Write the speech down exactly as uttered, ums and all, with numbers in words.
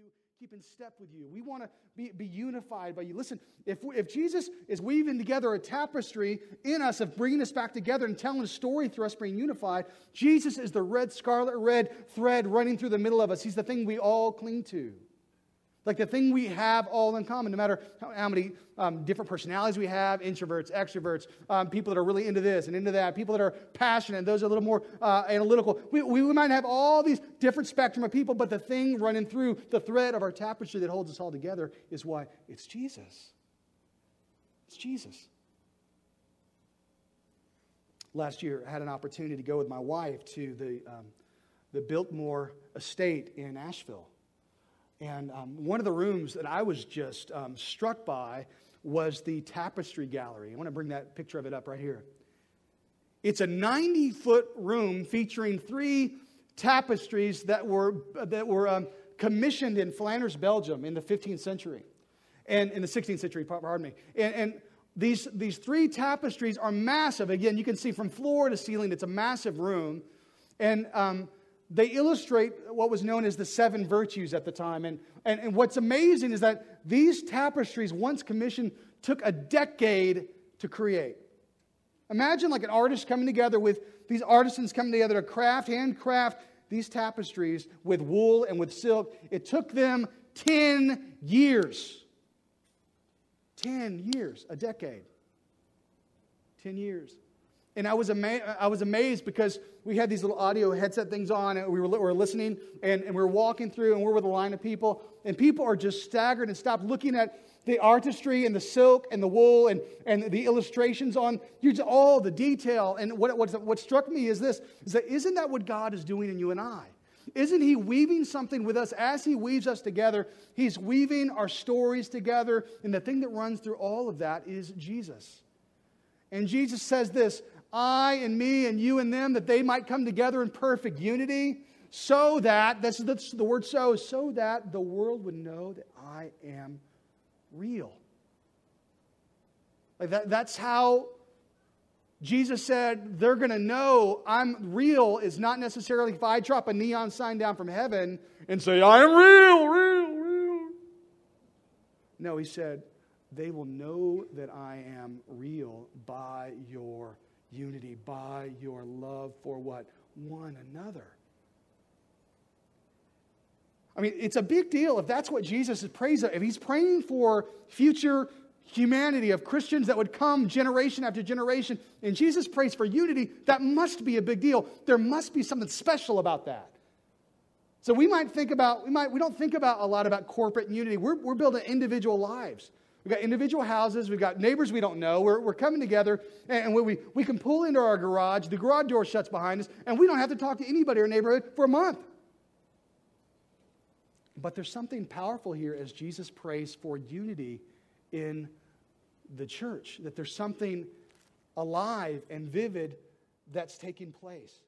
keep in step with you. We want to be, be unified by you. Listen, if, if Jesus is weaving together a tapestry in us of bringing us back together and telling a story through us being unified, Jesus is the red, scarlet red thread running through the middle of us. He's the thing we all cling to. Like the thing we have all in common, no matter how, how many um, different personalities we have, introverts, extroverts, um, people that are really into this and into that, people that are passionate, and those are a little more uh, analytical. We, we might have all these different spectrum of people, but the thing running through the thread of our tapestry that holds us all together is why? It's Jesus. It's Jesus. Last year, I had an opportunity to go with my wife to the, um, the Biltmore Estate in Asheville. And um, one of the rooms that I was just um, struck by was the tapestry gallery. I want to bring that picture of it up right here. It's a ninety-foot room featuring three tapestries that were that were um, commissioned in Flanders, Belgium, in the fifteenth century, and in the sixteenth century. Pardon me. And, and these these three tapestries are massive. Again, you can see from floor to ceiling. It's a massive room, and um, they illustrate what was known as the seven virtues at the time. And, and, and what's amazing is that these tapestries, once commissioned, took a decade to create. Imagine like an artist coming together with these artisans coming together to craft, handcraft these tapestries with wool and with silk. It took them ten years. ten years, a decade. ten years. And I was, ama- I was amazed because we had these little audio headset things on, and we were, we were listening, and, and we were walking through, and we're with a line of people, and people are just staggered and stopped looking at the artistry and the silk and the wool and, and the illustrations on you just, all the detail. And what, what, what struck me is this, is that isn't that what God is doing in you and I? Isn't He weaving something with us as He weaves us together? He's weaving our stories together, and the thing that runs through all of that is Jesus. And Jesus says this, I and me and you and them, that they might come together in perfect unity, so that, this is the word so, so that the world would know that I am real. Like that, that's how Jesus said they're going to know I'm real is not necessarily if I drop a neon sign down from heaven and say, I am real, real, real. No, He said, they will know that I am real by your unity, by your love for what? One another. I mean, it's a big deal if that's what Jesus is praying. If He's praying for future humanity of Christians that would come generation after generation, and Jesus prays for unity, that must be a big deal. There must be something special about that. So we might think about, we might we don't think about a lot about corporate unity. We're, we're building individual lives. We've got individual houses. We've got neighbors we don't know. We're, we're coming together, and we, we can pull into our garage. The garage door shuts behind us, and we don't have to talk to anybody in our neighborhood for a month. But there's something powerful here as Jesus prays for unity in the church, that there's something alive and vivid that's taking place.